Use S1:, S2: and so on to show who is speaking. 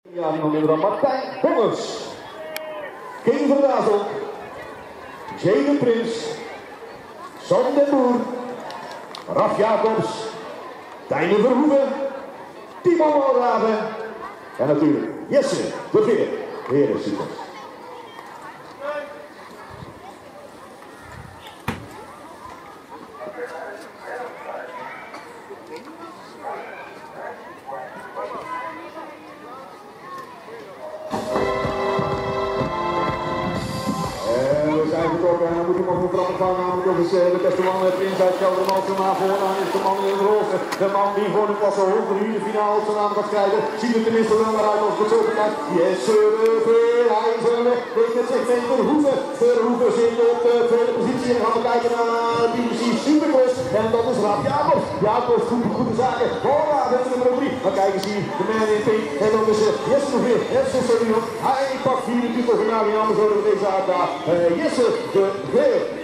S1: Ja, die nog dan Martijn Hongers, King van Dazel, Jade Prins, Son den Boer, Raf Jacobs, Tijne Verhoeven, Timo Walraven en natuurlijk Jesse de Veer. Heren, succes. En dan moet je nog een trap gaan, namelijk nog eens de beste man Prins uit Gelderland. Maar vooraan is de man in het roze. De man die voor de klasse 100 uur de finale op zijn naam gaat krijgen. Ziet er tenminste wel naar uit als het zo bekijkt. Jesse de Veer, hij is er weg. Weet het zich mee Verhoeven. Verhoeven zit op de tweede positie. En dan gaan we kijken naar BBC Supercross. En dat is Raf Jacobs. Jacobs, goede zaken. Hola, dat is nummer 3. Dan kijken ze hier, de man in pink. En dan is Jesse de Veer. Jesse de Veer. Hij pakt 4 titel finale. En anders worden we deze uitdaag. Jesse de Veer.